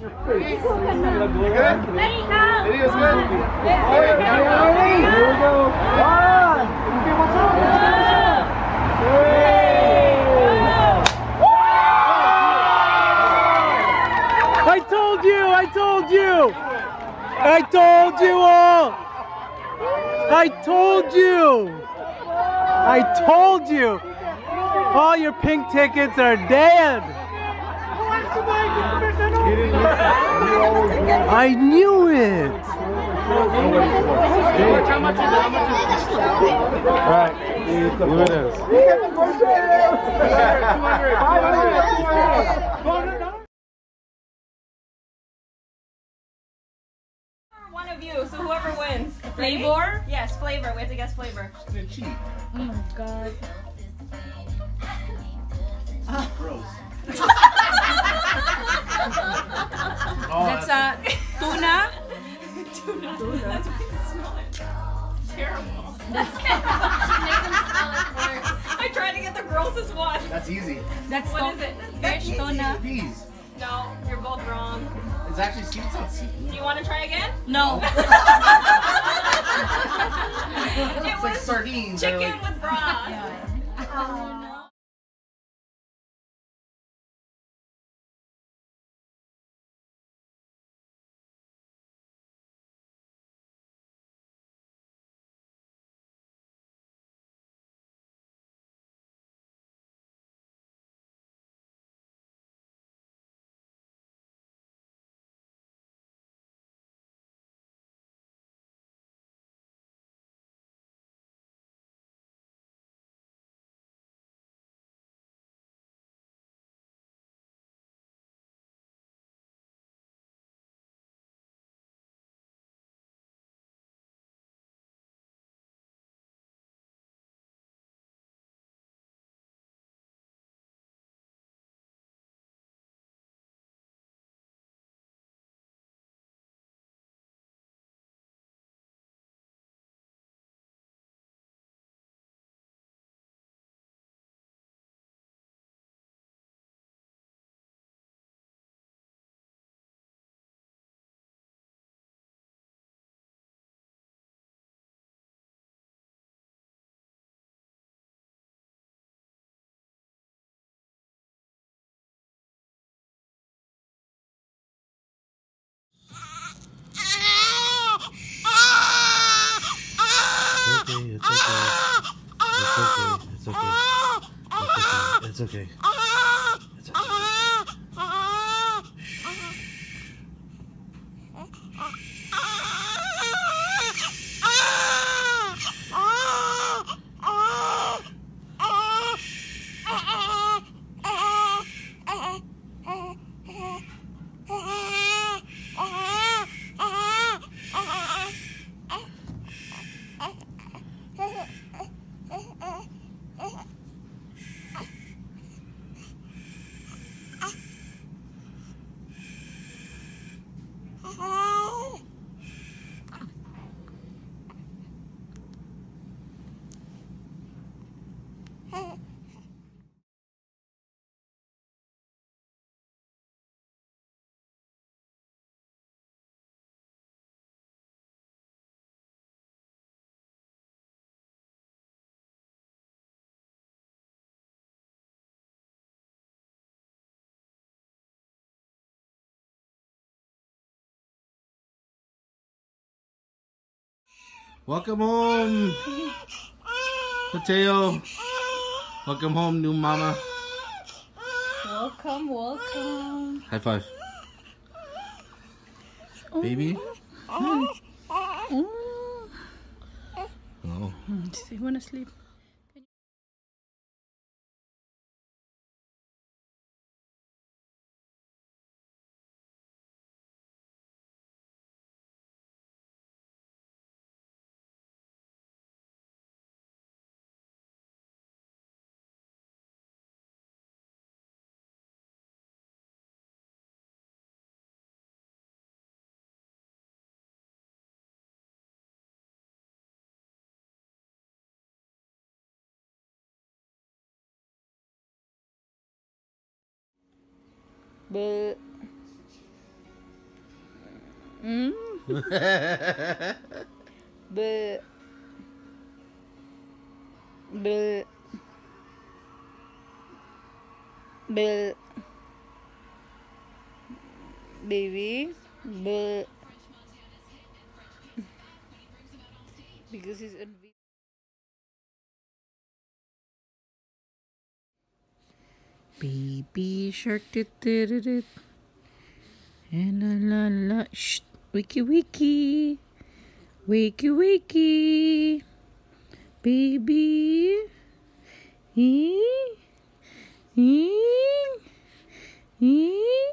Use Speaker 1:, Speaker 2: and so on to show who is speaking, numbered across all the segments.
Speaker 1: Ready, go!
Speaker 2: Video's good?
Speaker 1: Here we go. One.
Speaker 3: I told you! I told you! I told you all! I told you! I told you! All your pink tickets are dead! I knew it! Alright, here it is.
Speaker 4: One of you, so whoever wins. Flavor? Yes, flavor. We have to guess flavor.
Speaker 5: Oh my god.
Speaker 2: Gross.
Speaker 5: That's tuna.
Speaker 4: Tuna. That's what you smell it. Terrible. I tried to get the grossest one.
Speaker 2: That's easy.
Speaker 5: That's
Speaker 4: What is it?
Speaker 5: Fish tuna.
Speaker 2: Peas.
Speaker 4: No, you're both wrong.
Speaker 2: It's actually seafood. It's not seafood.
Speaker 4: Do you want to try again?
Speaker 5: No.
Speaker 4: It
Speaker 2: It's like
Speaker 4: was
Speaker 2: sardines.
Speaker 4: chicken with broth.
Speaker 5: Oh no.
Speaker 3: It's okay.
Speaker 2: Welcome home, Mateo. Welcome home, new mama.
Speaker 5: Welcome, welcome.
Speaker 2: High five. Baby.
Speaker 5: Mm.
Speaker 2: Oh.
Speaker 5: Do you want to sleep? Bleh. Mm. Bleh. Bleh. Bleh. Baby. Bleh. Because he's on video. Baby shark, did it. And la la la. Shh. Wiki wiki. Wiki wiki. Baby. Ee. Ee. Ee.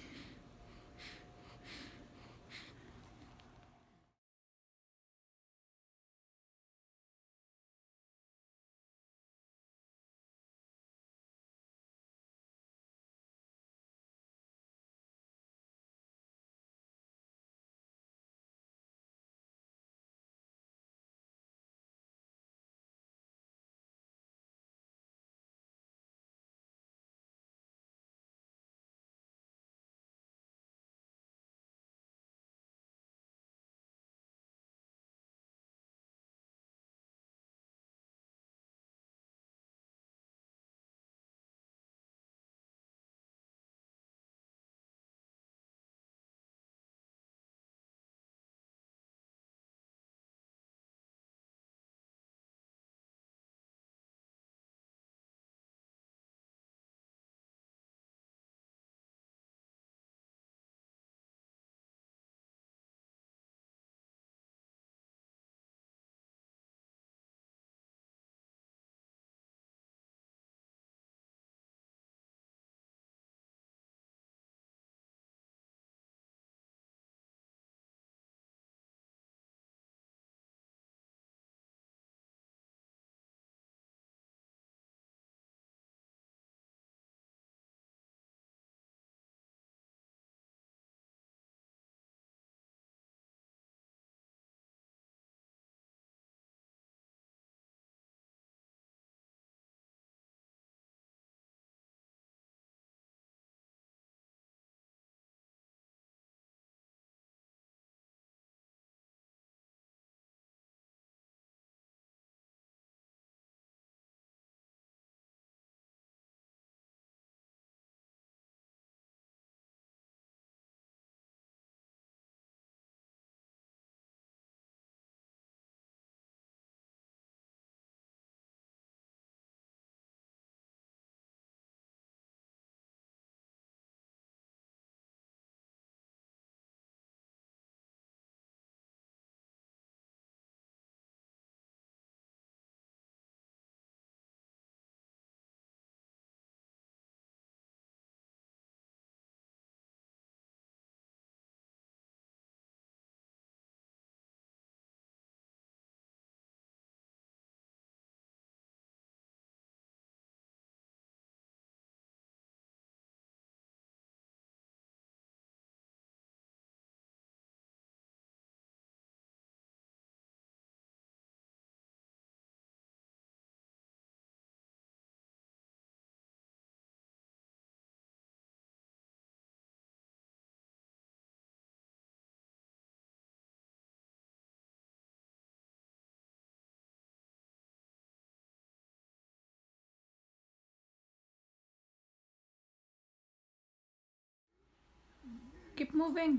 Speaker 5: Keep moving.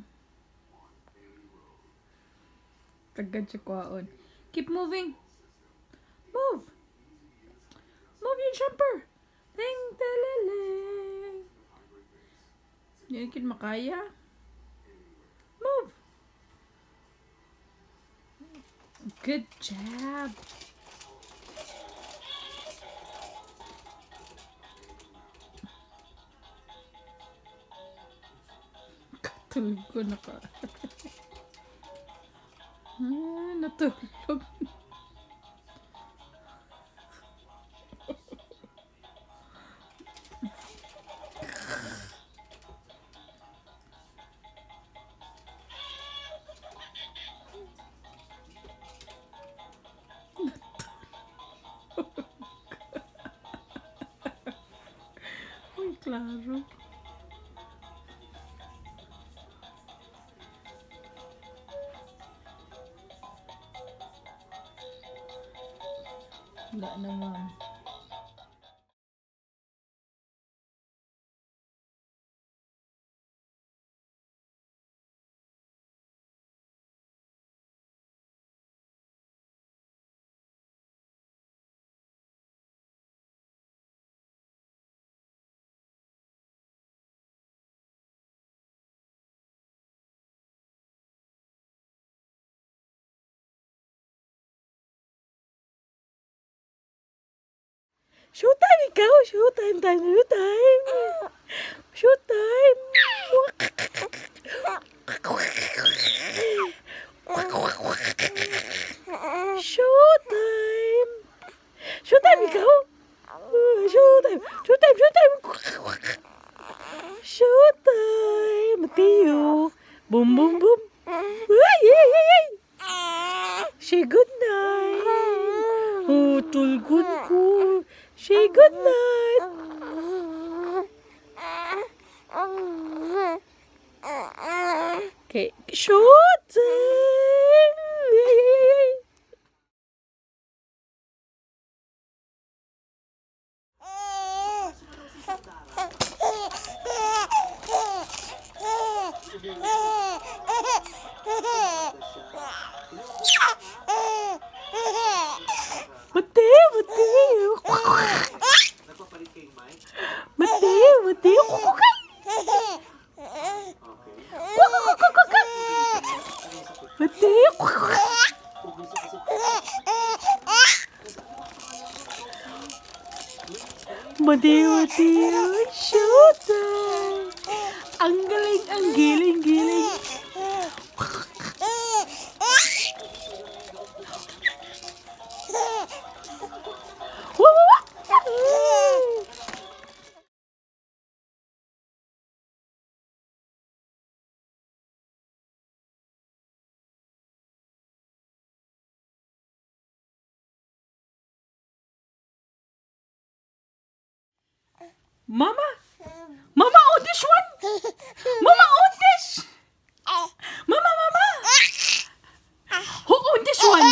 Speaker 5: Tagad siya kuhaon. Keep moving. Move. Move your jumper. Ting talaling. Yan kin makaya. Move. Good job. Tulog ko na ka. Natulog. Uy, klaro. Wala naman.
Speaker 1: Showtime ikaw! Showtime time! Showtime! Showtime! Showtime! Showtime ikaw! Showtime! Showtime! Showtime! Showtime! Mateo! Boom boom boom! Ay! Ay! Ay! Ay! Say good night! Oh, tulgon ko! Say good night! Okay, showtime! Mateo! Mateo! Mateo! Mateo! Mateo! Mateo! Mateo! Showtime! Ang galing! Ang giling! Giling! Mama! Mama, on this one! Mama, on this! Mama, Mama! Who on this one?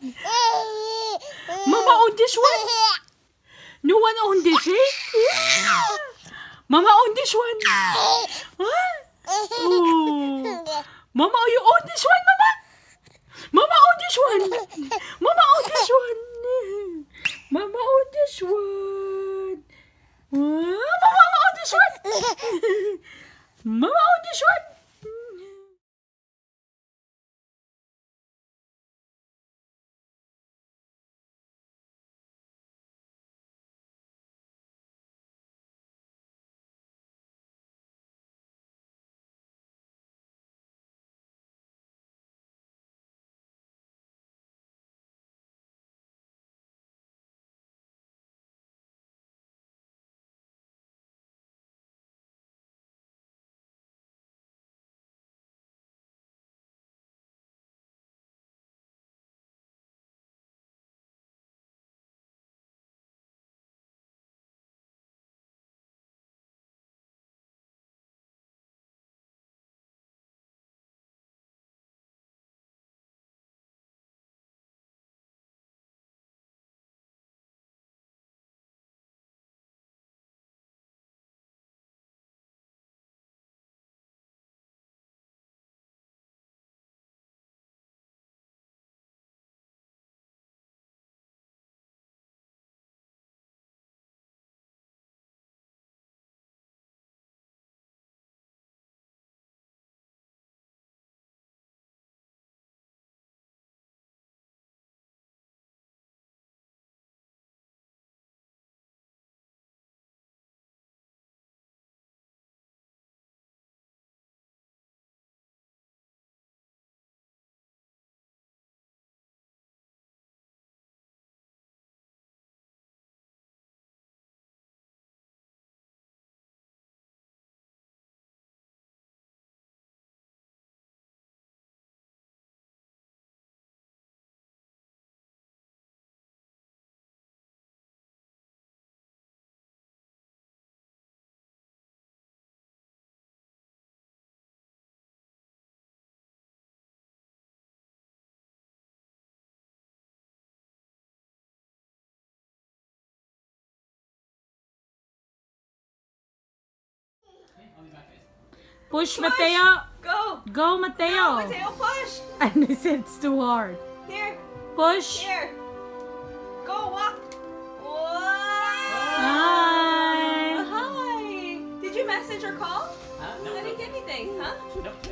Speaker 1: Mama, on this one? No one on this, eh? Mama, on this one? Huh? Oh. Mama, are you on this one, Mama? Mama, on this one? Mama, on this one? Mama, on this one? Mama on this one! Mama on this one! Push, Mateo.
Speaker 4: Go.
Speaker 1: Go, Mateo.
Speaker 4: Mateo, push.
Speaker 1: And I said it's too hard.
Speaker 4: Here.
Speaker 1: Push.
Speaker 4: Here. Go, walk. Whoa.
Speaker 1: Hi.
Speaker 4: Hi. Did you message or call?
Speaker 6: No.
Speaker 4: I didn't get anything, huh?
Speaker 6: Nope.